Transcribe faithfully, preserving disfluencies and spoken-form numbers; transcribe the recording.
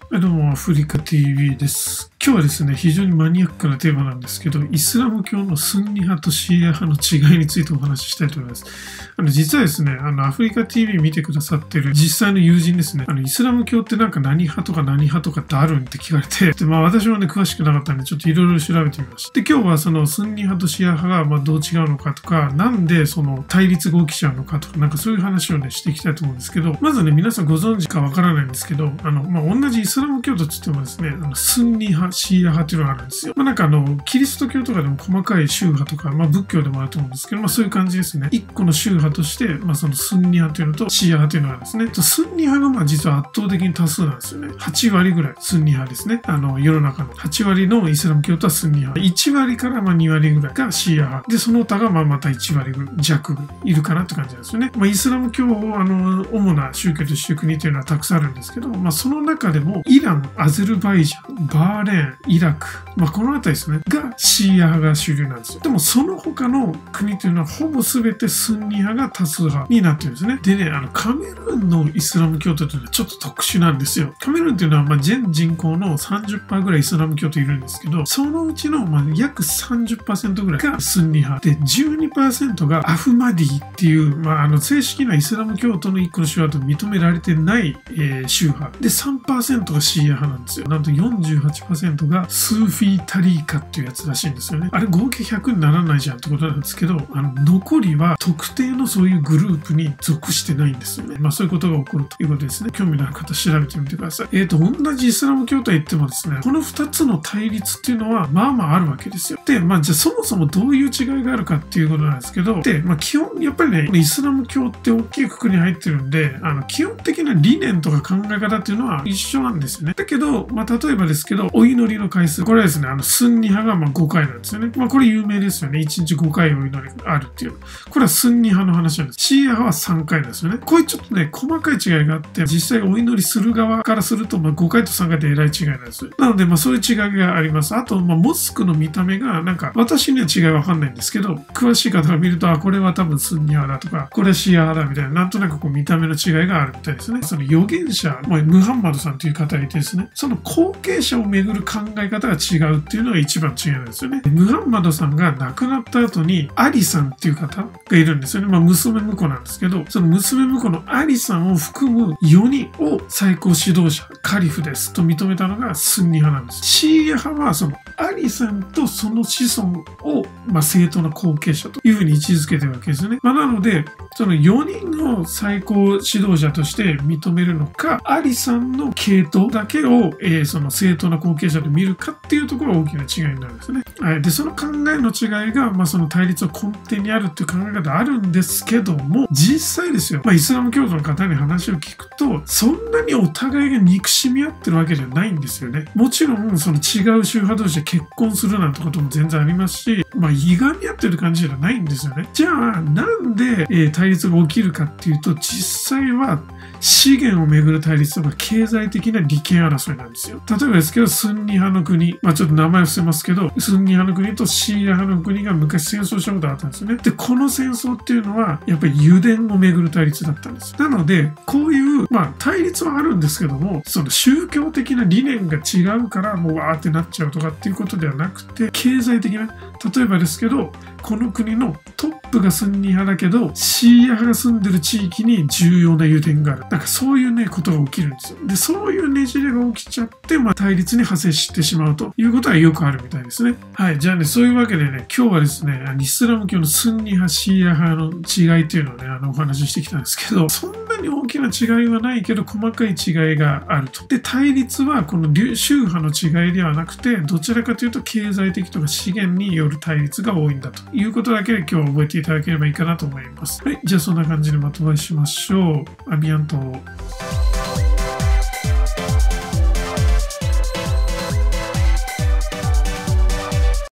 はい、どうも、アフリカ ティーブイ です。今日はですね、非常にマニアックなテーマなんですけど、イスラム教のスンニ派とシーア派の違いについてお話ししたいと思います。あの、実はですね、あの、アフリカ ティーブイ 見てくださってる実際の友人ですね、あの、イスラム教ってなんか何派とか何派とかってあるんって聞かれて、で、まあ私もね、詳しくなかったんで、ちょっといろいろ調べてみました。で、今日はそのスンニ派とシーア派が、まあどう違うのかとか、なんでその対立が起きちゃうのかとか、なんかそういう話をね、していきたいと思うんですけど、まずね、皆さんご存知かわからないんですけど、あの、まあ同じイスラム教徒といってもですね、あのスンニ派、シーア派っていうのがあるんですよ。まあなんかあの、キリスト教とかでも細かい宗派とか、まあ仏教でもあると思うんですけど、まあそういう感じですね。一個の宗派として、まあそのスンニ派というのとシーア派というのがあるんですね。スンニ派がまあ実は圧倒的に多数なんですよね。はちわりぐらいスンニ派ですね。あの、世の中のはちわりのイスラム教徒はスンニ派。いちわりからまあにわりぐらいがシーア派。で、その他がまあまたいちわり弱いるかなって感じなんですよね。まあイスラム教をあの、主な宗教としている国というのはたくさんあるんですけど、まあその中でもイラン、アゼルバイジャン、バーレーン、イラク、まあこの辺りですね、がシーア派が主流なんですよ。でもその他の国というのはほぼ全てスンニ派が多数派になってるんですね。でね、あのカメルーンのイスラム教徒というのはちょっと特殊なんですよ。カメルーンというのはまあ全人口の さんじゅっパーセント ぐらいイスラム教徒いるんですけど、そのうちのまあ約 さんじゅっパーセント ぐらいがスンニ派で、じゅうにパーセント がアフマディっていう、まあ、あの正式なイスラム教徒の一個の宗派と認められてない、えー、宗派で さんパーセント がシーア派なんですよ。なんと よんじゅうはちパーセント がスーフィータリーカっていうやつらしいんですよね。あれ合計ひゃくにならないじゃんってことなんですけど、あの残りは特定のそういうグループに属してないんですよね。まあそういうことが起こるということですね。興味のある方調べてみてください。えっと、同じイスラム教とは言ってもですね、このふたつの対立っていうのはまあまああるわけですよ。で、まあじゃあそもそもどういう違いがあるかっていうことなんですけど、で、まあ基本やっぱりね、イスラム教って大きいくくりに入ってるんで、あの基本的な理念とか考え方っていうのは一緒なんですよね。だけど、まあ例えばですけど、お祈りの回数、これはですね、あのスンニ派がまあごかいなんですよね。まあこれ有名ですよね。いちにちごかいお祈りがあるっていう。これはスンニ派の話なんです。シーア派はさんかいなんですよね。こういうちょっとね、細かい違いがあって、実際お祈りする側からすると、まあごかいとさんかいってえらい違いなんですよ。なので、まあそういう違いがあります。あと、まあモスクの見た目が、なんか私には違いわかんないんですけど、詳しい方が見ると、あ、これは多分スンニ派だとか、これはシーア派だみたいな、なんとなくこう見た目の違いがあるみたいですね。その預言者、まあ、ムハンマドさんという方がいてですね、その後継者をめぐる考え方が違うっていうのが一番違いなんですよね。ムハンマドさんが亡くなった後に、アリさんっていう方がいるんですよね。まあ娘婿なんですけど、その娘婿のアリさんを含むよにんを最高指導者、カリフですと認めたのがスンニ派なんです。シーア派はそのアリさんとその子孫を、まあ、正当な後継者というふうに位置づけてるわけですよね。まあ、なので、そのよにんの最高指導者として認めるのか、アリさんの系統だけを、えー、その正当な後継者と見るかっていうところが大きな違いになるんですね。はい。で、その考えの違いが、まあ、その対立の根底にあるっていう考え方あるんですけども、実際ですよ、まあ、イスラム教徒の方に話を聞くと、そんなにお互いが憎しみ合ってるわけじゃないんですよね。もちろん、その違う宗派同士で結婚するなんてことも全然ありますし、まあ、いがみ合ってる感じじゃないんですよね。じゃあ、なんで、えー、対立が起きるかっていうと、実際は資源をめぐる対立とか経済的な利権争いなんですよ。例えばですけど、スンニ派の国、まあちょっと名前を伏せますけど、スンニ派の国とシーア派の国が昔戦争したことがあったんですよね。で、この戦争っていうのは、やっぱり油田をめぐる対立だったんです。なので、こういう、まあ対立はあるんですけども、その宗教的な理念が違うから、もうわーってなっちゃうとかっていうことではなくて、経済的な、例えばですけど、この国のトップがスンニ派だけど、シーア派が住んでる地域に重要な油田がある。なんかそういうね、ことが起きるんですよ。で、そういうねじれが起きちゃって、まあ対立に派生してしまうということはよくあるみたいですね。はい。じゃあね、そういうわけでね、今日はですね、イスラム教のスンニ派、シーア派の違いっていうのをね、あの、お話ししてきたんですけど、そんなに大きな違いはないけど、細かい違いがあると。で、対立はこの宗派の違いではなくて、どちらかというと経済的とか資源による対立が多いんだということだけで今日は覚えていただければいいかなと思います。はい。じゃあそんな感じでまとめしましょう。アビアント。